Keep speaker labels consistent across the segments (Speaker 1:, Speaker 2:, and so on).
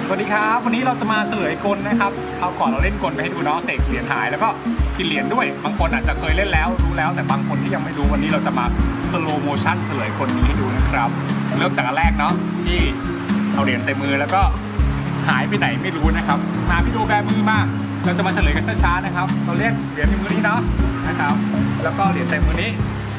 Speaker 1: สวัสดีครับวันนี้เราจะมาเฉลยกลนะครับคราวก่อนเราเล่นกลไปให้ดูเนาะเสกเหรียญหายแล้วก็กินเหรียญด้วยบางคนอาจจะเคยเล่นแล้วรู้แล้วแต่บางคนที่ยังไม่รู้วันนี้เราจะมาสโลว์โมชั่นเฉลยกลนี้ให้ดูนะครับเริ่มจากอันแรกเนาะที่เอาเหรียญใส่มือแล้วก็หายไปไหนไม่รู้นะครับมาพี่ดูแบมือมาเราจะมาเฉลยกันช้าๆนะครับเราเรียกเหรียญในมือนี้เนาะนะครับแล้วก็เหรียญใส่มือนี้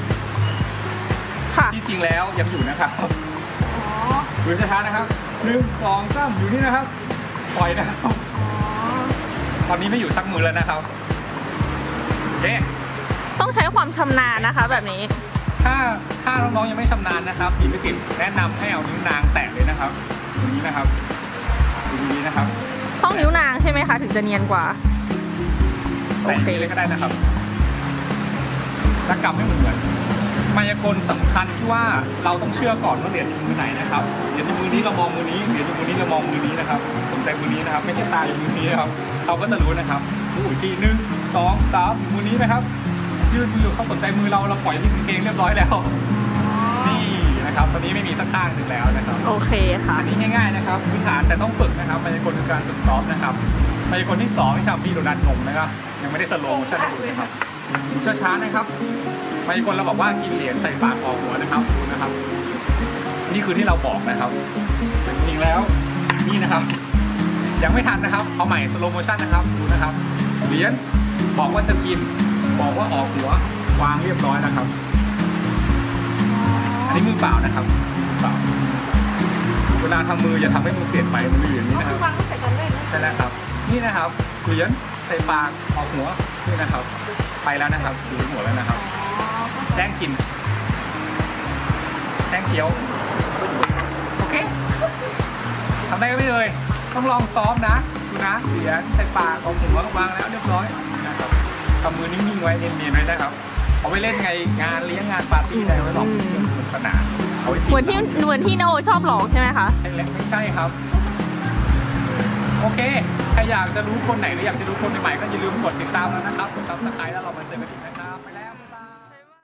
Speaker 1: ที่จริงแล้วยังอยู่นะครับดูช้าๆนะครับ1 2 3อยู่นี่นะครับปล่อยนะครับตอนนี้ไม่อยู่สักมือแล้วนะครับโอเค
Speaker 2: ต้องใช้ความชำนาญนะคะแบบนี้
Speaker 1: ถ้าน้องๆยังไม่ชำนาญนะครับพี่พิกิตแนะนำให้เอานิ้วนางแตะเลยนะครับตรงนี้นะครับตรงนี้นะครับ
Speaker 2: ต้องนิ้วนางใช่ไหมคะถึงจะเนียนกว่า
Speaker 1: แตะเลยก็ได้นะครับแล้วกำให้เหมือนมายากลสำคัญที่ว่าเราต้องเชื่อก่อนว่าเหรียญอยู่มือไหนนะครับเหรียญอยู่มือนี้เรามองมือนี้เหรียญอยู่มือนี้เรามองมือนี้นะครับสนใจมือนี้นะครับไม่ใช่ตาอยู่มือนี้นะครับเขาก็จะรู้นะครับอีกที1 2 3มือนี้นะครับยื่นมือเขาสนใจมือเราปล่อยที่กางเกงเรียบร้อยแล้วนี่นะครับตอนนี้ไม่มีสักข้างหนึ่งแล้วนะครับ
Speaker 2: โอเคค่ะ
Speaker 1: อันนี้ง่ายๆนะครับพื้นฐานแต่ต้องฝึกนะครับมายากลคือการฝึกซ้อมนะครับมายากลที่2ที่ทำพี่โดนัทงงนะครับยังไม่ได้สโลว์โมชั่นให้ดูนะครับช้าๆนะครับมายากลเราบอกว่ากินเหรียญใส่ปากออกหัวนะครับดูนะครับนี่คือที่เราบอกนะครับจริงแล้วนี่นะครับยังไม่ทันนะครับเอาใหม่สโลว์โมชั่นนะครับดูนะครับเหรียญบอกว่าจะกินบอกว่าออกหัววางเรียบร้อยนะครับอันนี้มือเปล่านะครับมือเปล่าเวลาทำมืออย่าทำให้มือเปลี่ยนไปมืออย่างนี้นะครับใช่แล้วครับนี่นะครับเหรียญใส่ปากออกหัวนี่นะครับไปแล้วนะครับดูหัวแล้วนะครับแจ้งกินแจ้งเคี้ยวโอเคทำได้ไหมเลยต้องลองซ้อมนะดูนะเหรียญใส่ปากออกหัววางแล้วเรียบร้อยนะครับทำมือนิ่งๆไว้เนียนๆไว้นะครับเอาไปเล่นไงงานเลี้ยงงานปาร์ตี้อะไรไว้ลองสนุกสนาน
Speaker 2: เหมือนที่โนชอบหลอกใช่ไหมคะ
Speaker 1: ใช่แล้วไม่ใช่ครับโอเคใครอยากจะรู้คนไหนหรืออยากจะรู้คนใหม่ๆก็อย่าลืมกดติดตามแล้วนะครับกดซับสไครต์แล้วเรามาเจอกันอีกนะครับไปแล้ว